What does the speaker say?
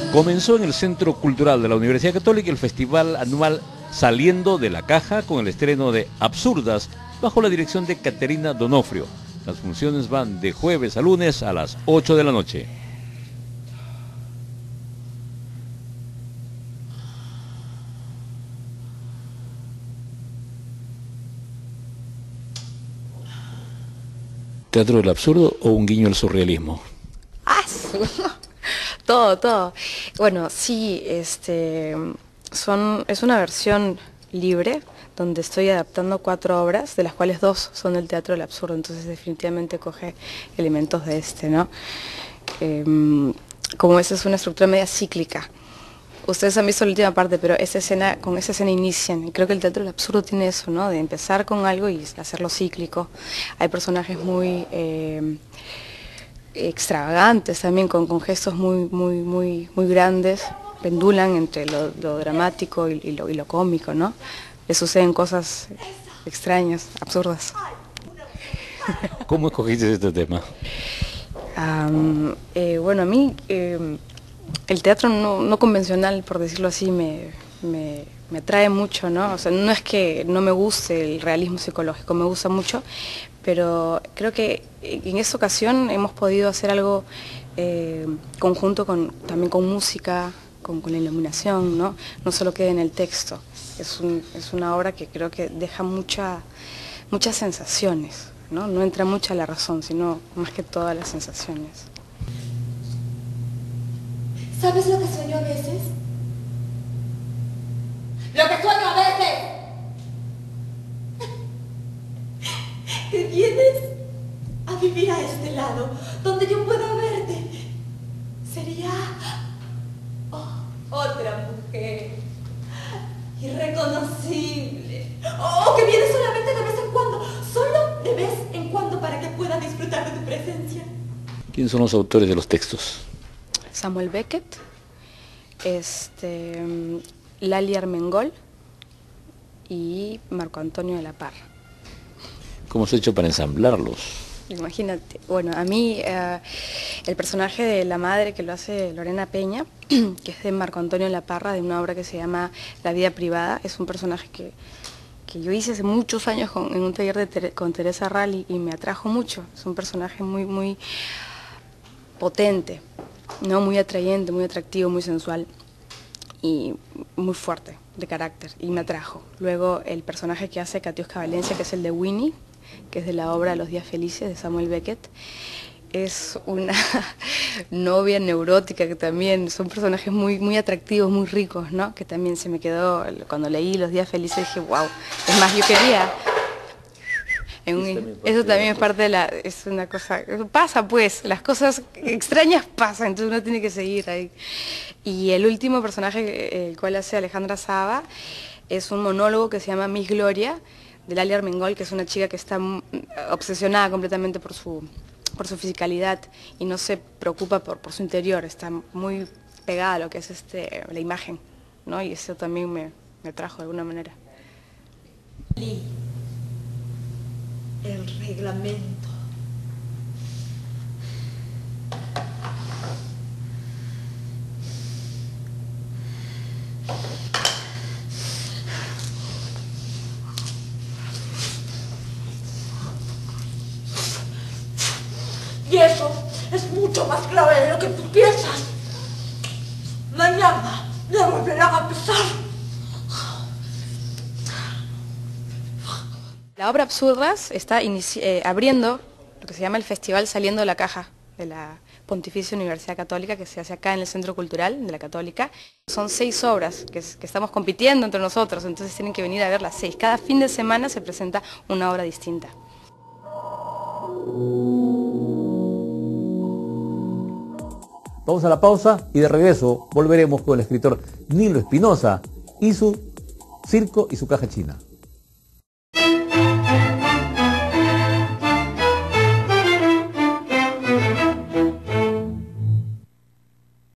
Comenzó en el Centro Cultural de la Universidad Católica el festival anual Saliendo de la Caja con el estreno de Absurdas bajo la dirección de Caterina Donofrio. Las funciones van de jueves a lunes a las 8 de la noche. ¿Teatro del absurdo o un guiño al surrealismo? ¡Ah! Todo. Bueno, sí, es una versión libre donde estoy adaptando 4 obras, de las cuales 2 son del teatro del absurdo, entonces definitivamente coge elementos de ¿no? Como esa es una estructura media cíclica. Ustedes han visto la última parte, pero con esa escena inician, y creo que el teatro del absurdo tiene eso, ¿no? De empezar con algo y hacerlo cíclico. Hay personajes muy extravagantes también, con gestos muy grandes, pendulan entre lo dramático y lo cómico, ¿no? Le suceden cosas extrañas, absurdas. ¿Cómo escogiste este tema? Bueno, a mí el teatro no convencional, por decirlo así, me atrae mucho, ¿no? O sea, no es que no me guste el realismo psicológico, me gusta mucho, pero creo que en esta ocasión hemos podido hacer algo conjunto también con música, con la iluminación, ¿no? No solo queda en el texto. Es una obra que creo que deja muchas sensaciones, ¿no? No entra mucha la razón, sino más que todas las sensaciones. ¿Sabes lo que sueño a veces? ¡Lo que sueño a veces! Que vienes a vivir a este lado, donde yo pueda verte. Sería otra mujer, irreconocible. O que vienes solamente de vez en cuando, solo de vez en cuando, para que pueda disfrutar de tu presencia. ¿Quiénes son los autores de los textos? Samuel Beckett, Lali Armengol y Marco Antonio de la Parra. ¿Cómo se ha hecho para ensamblarlos? Imagínate, bueno, a mí el personaje de la madre que lo hace Lorena Peña, que es de Marco Antonio de la Parra, de una obra que se llama La vida privada, es un personaje que yo hice hace muchos años en un taller con Teresa Rally y me atrajo mucho. Es un personaje muy potente, ¿no? Muy atrayente, muy atractivo, muy sensual y muy fuerte de carácter, y me atrajo. Luego el personaje que hace Katiuska Valencia, que es el de Winnie, que es de la obra Los días felices de Samuel Beckett, es una novia neurótica que también son personajes muy atractivos, muy ricos, ¿no? Que también se me quedó, cuando leí Los días felices dije, wow, es más, yo quería... Eso también es parte de es una cosa, pasa pues, las cosas extrañas pasan, entonces uno tiene que seguir ahí. Y el último personaje, el cual hace Alejandra Saba, es un monólogo que se llama Miss Gloria, de Lali Armengol, que es una chica que está obsesionada completamente por su fisicalidad y no se preocupa por su interior, está muy pegada a lo que es la imagen, ¿no? Y eso también me atrajo de alguna manera. El reglamento. Y eso es mucho más grave de lo que tú piensas. Mañana me volverán a pesar. La obra Absurdas está abriendo lo que se llama el Festival Saliendo de la Caja de la Pontificia Universidad Católica, que se hace acá en el Centro Cultural de la Católica. Son 6 obras que estamos compitiendo entre nosotros, entonces tienen que venir a ver las 6. Cada fin de semana se presenta una obra distinta. Vamos a la pausa y de regreso volveremos con el escritor Nilo Espinosa y su circo y su caja china.